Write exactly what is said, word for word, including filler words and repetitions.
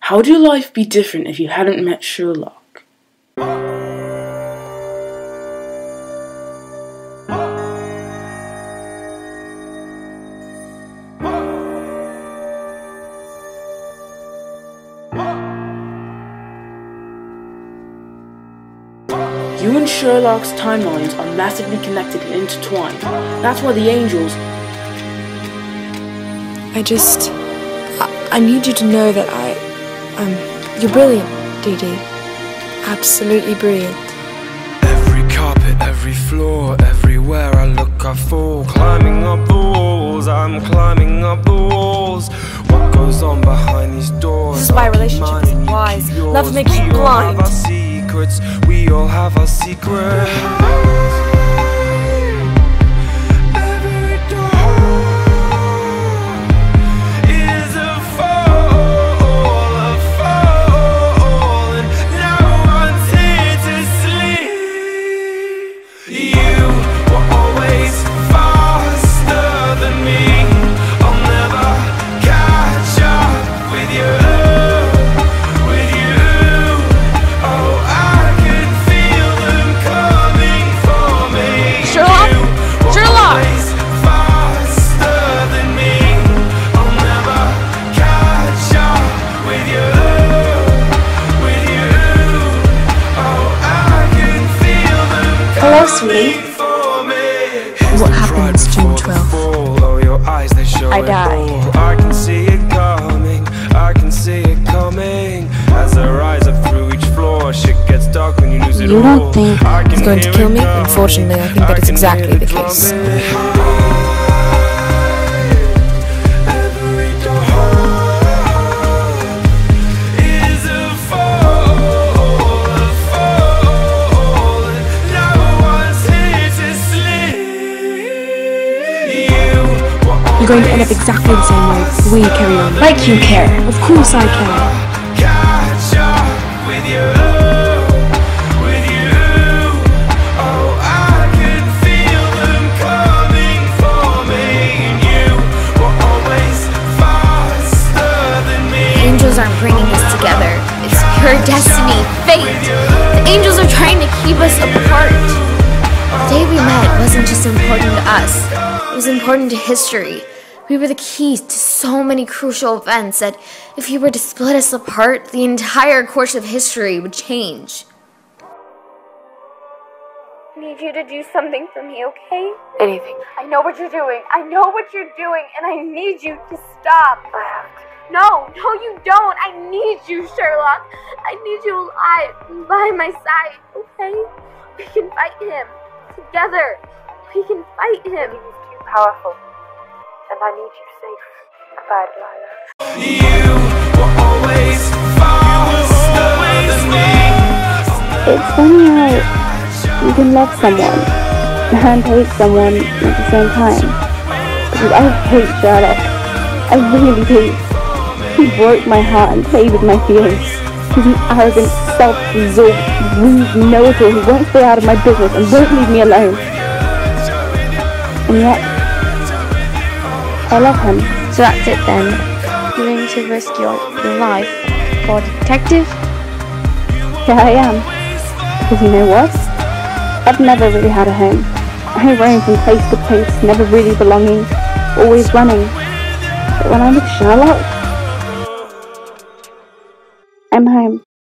How would your life be different if you hadn't met Sherlock? You and Sherlock's timelines are massively connected and intertwined. That's why the angels... I just... I, I need you to know that I... Um, you're brilliant, Dee Dee. Absolutely brilliant. Every carpet, every floor, everywhere I look I fall. Climbing up the walls, I'm climbing up the walls. What goes on behind these doors? This is why relationship isn't wise. Love makes you blind. We all have our secrets, we all have our secrets. Hello, sweetie. What happens June twelfth? I die. I can see it coming, I can see it coming. As I rise up through each floor, shit gets dark when you lose it all. You don't think he's going to kill me? Unfortunately, I think that is exactly the case. You're going to end up exactly the same way. The way you carry on. Like you care. Of course I care. Catch up with you, with you. Oh, I can feel them coming for me. And you were always faster than me. The angels aren't bringing us together. It's pure destiny, fate. The angels are trying to keep us apart. The day we met wasn't just important to us. It was important to history. We were the keys to so many crucial events that if you were to split us apart, the entire course of history would change. I need you to do something for me, okay? Anything. I know what you're doing. I know what you're doing, and I need you to stop. I have to. No, no you don't. I need you, Sherlock. I need you alive, by my side, okay? We can fight him. Together. We can fight him. He's too powerful. And I need you safe. Goodbye, Delilah. You were always faster than me. It's funny how you can love someone and hate someone at the same time. Because I hate Sherlock. I really do. He broke my heart and played with my feelings. He's an arrogant, self-absorbed, rude know-it-all who won't stay out of my business and won't leave me alone. And yet, I love him. So that's it then. You're going to risk your, your life for a detective? Yeah, I am. Because you know what? I've never really had a home. I roam from place to place, never really belonging, always running. But when I'm with Sherlock, I'm home.